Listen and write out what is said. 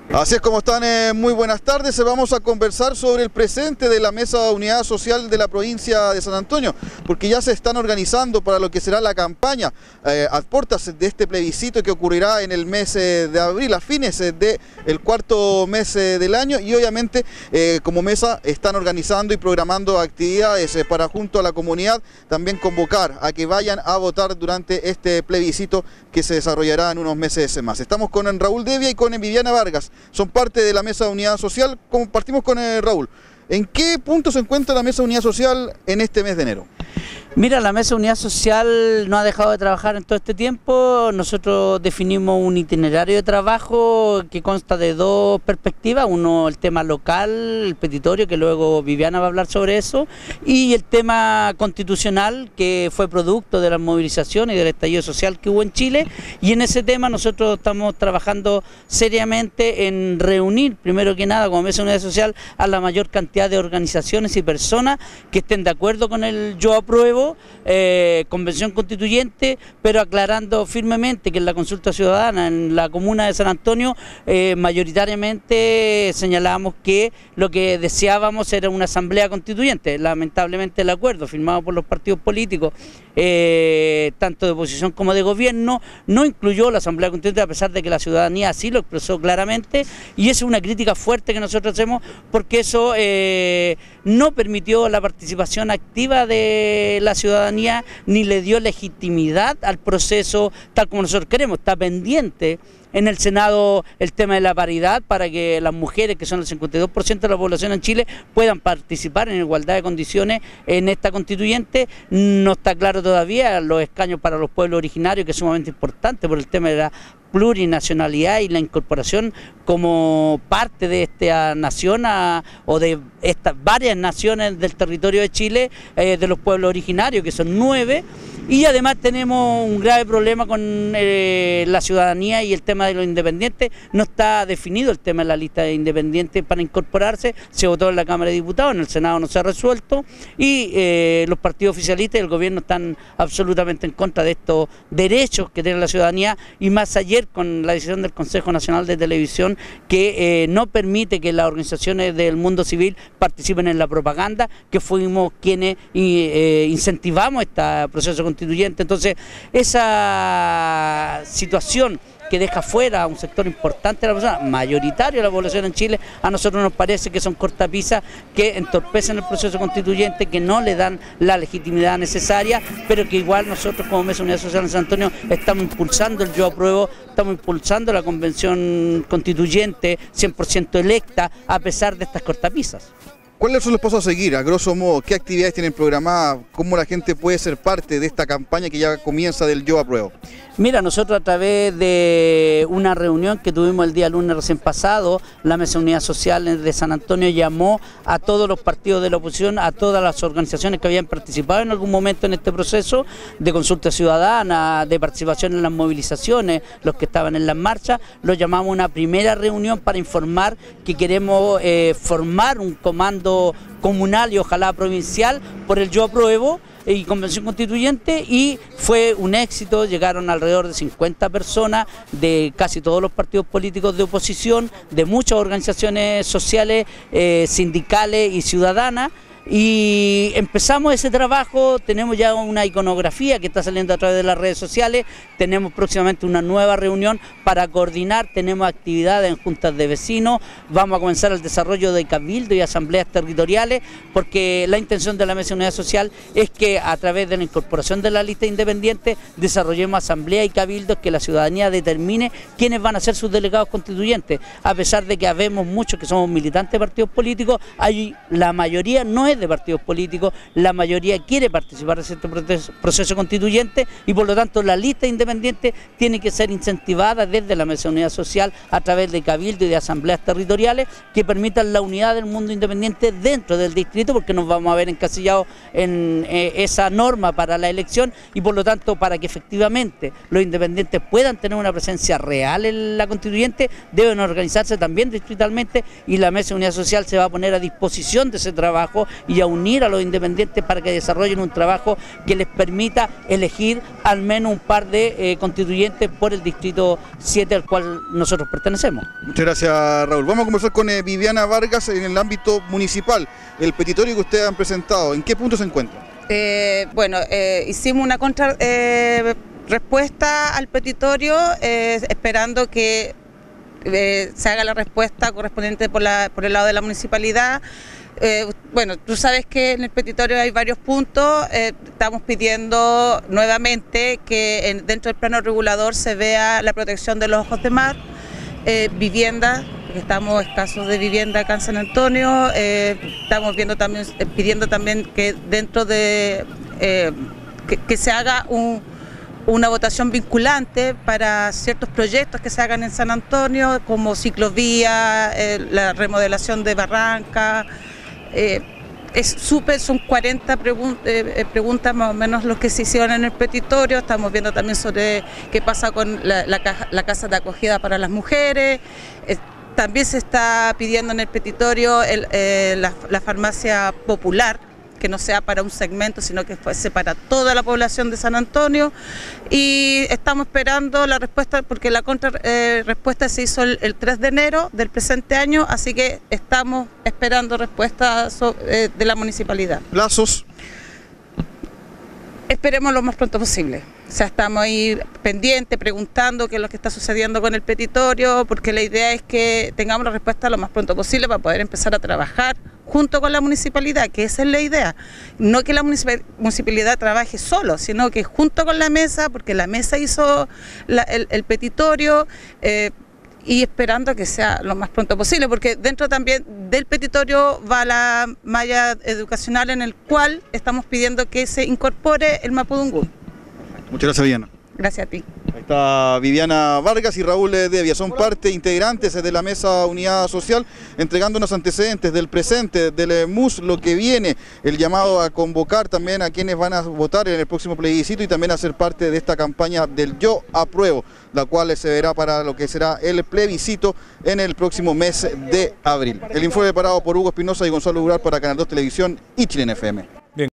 Así es, como están, muy buenas tardes. Vamos a conversar sobre el presente de la Mesa de Unidad Social de la provincia de San Antonio, porque ya se están organizando para lo que será la campaña a puertas de este plebiscito que ocurrirá en el mes de abril, a fines del cuarto mes del año, y obviamente como mesa están organizando y programando actividades para, junto a la comunidad, también convocar a que vayan a votar durante este plebiscito que se desarrollará en unos meses más. Estamos con Raúl Devia y con Viviana Vargas. Son parte de la Mesa de Unidad Social. Compartimos con Raúl. ¿En qué punto se encuentra la Mesa de Unidad Social en este mes de enero? Mira, la Mesa de Unidad Social no ha dejado de trabajar en todo este tiempo. Nosotros definimos un itinerario de trabajo que consta de dos perspectivas. Uno, el tema local, el petitorio, que luego Viviana va a hablar sobre eso, y el tema constitucional, que fue producto de las movilizaciones y del estallido social que hubo en Chile. Y en ese tema nosotros estamos trabajando seriamente en reunir, primero que nada, como Mesa de Unidad Social, a la mayor cantidad de organizaciones y personas que estén de acuerdo con el Yo Apruebo, convención constituyente, pero aclarando firmemente que en la consulta ciudadana en la comuna de San Antonio mayoritariamente señalábamos que lo que deseábamos era una asamblea constituyente. Lamentablemente el acuerdo firmado por los partidos políticos, tanto de oposición como de gobierno, no incluyó la asamblea constituyente, a pesar de que la ciudadanía así lo expresó claramente, y esa es una crítica fuerte que nosotros hacemos, porque eso no permitió la participación activa de la ciudadanía, ni le dio legitimidad al proceso tal como nosotros queremos. Está pendiente en el Senado el tema de la paridad para que las mujeres, que son el 52% de la población en Chile, puedan participar en igualdad de condiciones en esta constituyente. No está claro todavía los escaños para los pueblos originarios, que es sumamente importante por el tema de la plurinacionalidad y la incorporación como parte de esta nación o de estas varias naciones del territorio de Chile, de los pueblos originarios, que son 9. Y además tenemos un grave problema con la ciudadanía y el tema de los independientes. No está definido el tema de la lista de independientes para incorporarse. Se votó en la Cámara de Diputados, en el Senado no se ha resuelto, y los partidos oficialistas y el gobierno están absolutamente en contra de estos derechos que tiene la ciudadanía, y más ayer con la decisión del Consejo Nacional de Televisión, que no permite que las organizaciones del mundo civil participen en la propaganda, que fuimos quienes incentivamos este proceso constituyente. Entonces, esa situación que deja fuera a un sector importante de la población, mayoritario de la población en Chile, a nosotros nos parece que son cortapisas que entorpecen el proceso constituyente, que no le dan la legitimidad necesaria, pero que igual nosotros como Mesa de Unidad Social en San Antonio estamos impulsando el Yo Apruebo, estamos impulsando la convención constituyente 100% electa, a pesar de estas cortapisas. ¿Cuáles son los pasos a seguir? A grosso modo, ¿qué actividades tienen programadas? ¿Cómo la gente puede ser parte de esta campaña que ya comienza del Yo Apruebo? Mira, nosotros a través de una reunión que tuvimos el día lunes recién pasado, la Mesa de Unidad Social de San Antonio llamó a todos los partidos de la oposición, a todas las organizaciones que habían participado en algún momento en este proceso de consulta ciudadana, de participación en las movilizaciones, los que estaban en las marchas. Los llamamos a una primera reunión para informar que queremos formar un comando comunal y ojalá provincial por el Yo Apruebo y convención constituyente, y fue un éxito. Llegaron alrededor de 50 personas de casi todos los partidos políticos de oposición, de muchas organizaciones sociales, sindicales y ciudadanas. Y empezamos ese trabajo. Tenemos ya una iconografía que está saliendo a través de las redes sociales, tenemos próximamente una nueva reunión para coordinar, tenemos actividades en juntas de vecinos, vamos a comenzar el desarrollo de cabildo y asambleas territoriales, porque la intención de la Mesa de Unidad Social es que a través de la incorporación de la lista independiente desarrollemos asambleas y cabildos, que la ciudadanía determine quiénes van a ser sus delegados constituyentes. A pesar de que habemos muchos que somos militantes de partidos políticos, la mayoría no es de partidos políticos, la mayoría quiere participar de este proceso constituyente, y por lo tanto la lista independiente tiene que ser incentivada desde la Mesa de Unidad Social a través de cabildo y de asambleas territoriales que permitan la unidad del mundo independiente dentro del distrito, porque nos vamos a ver encasillados en esa norma para la elección, y por lo tanto para que efectivamente los independientes puedan tener una presencia real en la constituyente, deben organizarse también distritalmente, y la Mesa de Unidad Social se va a poner a disposición de ese trabajo y a unir a los independientes para que desarrollen un trabajo que les permita elegir al menos un par de constituyentes por el distrito 7 al cual nosotros pertenecemos. Muchas gracias, Raúl. Vamos a conversar con Viviana Vargas en el ámbito municipal. El petitorio que ustedes han presentado, ¿en qué punto se encuentra? Hicimos una respuesta al petitorio esperando que se haga la respuesta correspondiente por el lado de la municipalidad. Tú sabes que en el petitorio hay varios puntos. Estamos pidiendo nuevamente que dentro del plano regulador se vea la protección de los ojos de mar, vivienda, porque estamos escasos de vivienda acá en San Antonio. Estamos pidiendo también que dentro de que se haga una votación vinculante para ciertos proyectos que se hagan en San Antonio, como ciclovía, la remodelación de barranca. Son 40 preguntas más o menos los que se hicieron en el petitorio. Estamos viendo también sobre qué pasa con la casa de acogida para las mujeres. También se está pidiendo en el petitorio la farmacia popular, que no sea para un segmento, sino que fuese para toda la población de San Antonio. Y estamos esperando la respuesta, porque la respuesta se hizo el 3 de enero del presente año, así que estamos esperando respuesta de la municipalidad. ¿Plazos? Esperemos lo más pronto posible. O sea, estamos ahí pendientes, preguntando qué es lo que está sucediendo con el petitorio, porque la idea es que tengamos la respuesta lo más pronto posible para poder empezar a trabajar junto con la municipalidad, que esa es la idea. No que la municipalidad trabaje solo, sino que junto con la mesa, porque la mesa hizo el petitorio, y esperando que sea lo más pronto posible, porque dentro también del petitorio va la malla educacional en el cual estamos pidiendo que se incorpore el mapudungún. Muchas gracias, Viviana. Gracias a ti. Ahí está Viviana Vargas y Raúl Devia, son parte integrantes de la Mesa Unidad Social, entregándonos antecedentes del presente, del MUS, lo que viene, el llamado a convocar también a quienes van a votar en el próximo plebiscito y también a ser parte de esta campaña del Yo Apruebo, la cual se verá para lo que será el plebiscito en el próximo mes de abril. El informe preparado por Hugo Espinosa y Gonzalo Urar para Canal 2 Televisión y Chilena FM.